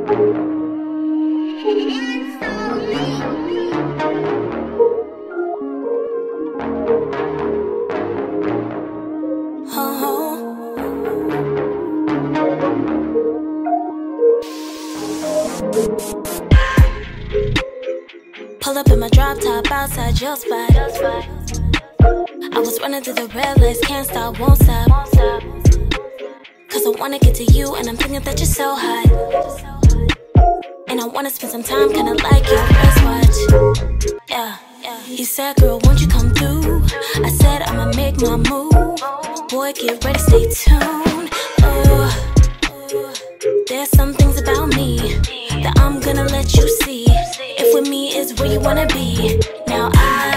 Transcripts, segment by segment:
Pull up in my drop top outside your spot. I was running through the red lights, can't stop, won't stop. Cause I wanna get to you and I'm thinking that you're so hot. And I wanna spend some time kinda like your wristwatch. Yeah, you said, girl, won't you come through? I said, I'ma make my move. Boy, get ready, stay tuned. There's some things about me that I'm gonna let you see. If with me is where you wanna be. Now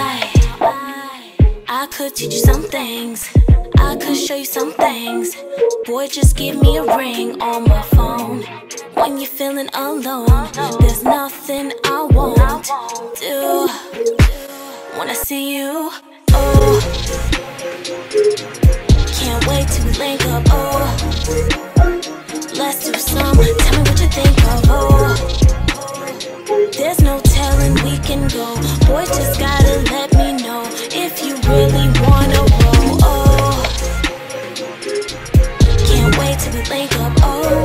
I could teach you some things, I could show you some things. Boy, just give me a ring on my phone. When you're feeling alone, there's nothing I won't do. Wanna see you, oh. Can't wait till we link up, oh. Let's do some, tell me what you think of, oh. There's no telling we can go. Boy, just gotta let me know if you really wanna roll, oh. Can't wait till we link up, oh.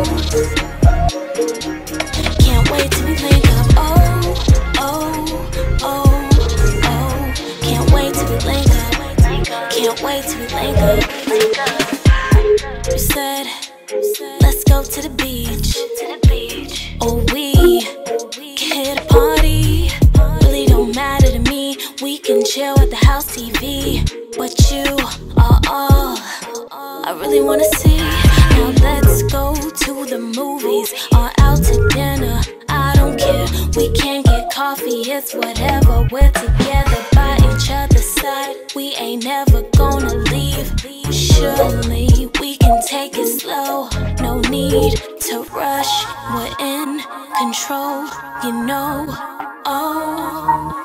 Can't wait till we link up, oh, oh, oh, oh. Can't wait till we link up. Can't wait till we link up. You said, let's go to the beach. Oh, we can hit a party. Really don't matter to me. We can chill at the house TV. But you are all I really wanna see. Now let's go to the movies or out to dinner. I don't care, we can get coffee, it's whatever. We're together by each other's side. We ain't never gonna leave. Surely we can take it slow. No need to rush, we're in control, you know. Oh,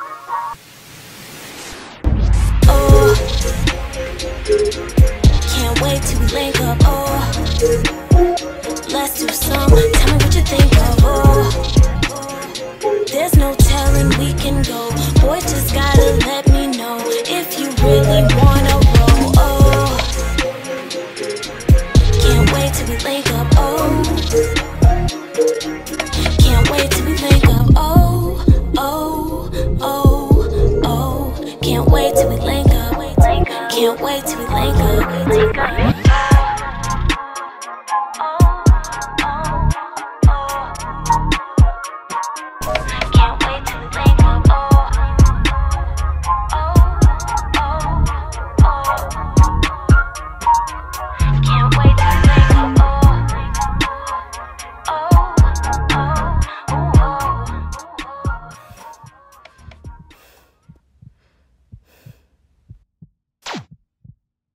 oh. Can't wait till we link up, oh. Let's do some, tell me what you think of, oh. There's no telling we can go. Boy, just gotta let me know if you really wanna roll, oh. Can't wait till we link up, oh. Can't wait till we link up, oh, oh, oh, oh. Can't wait till we link up. Can't wait till we link up.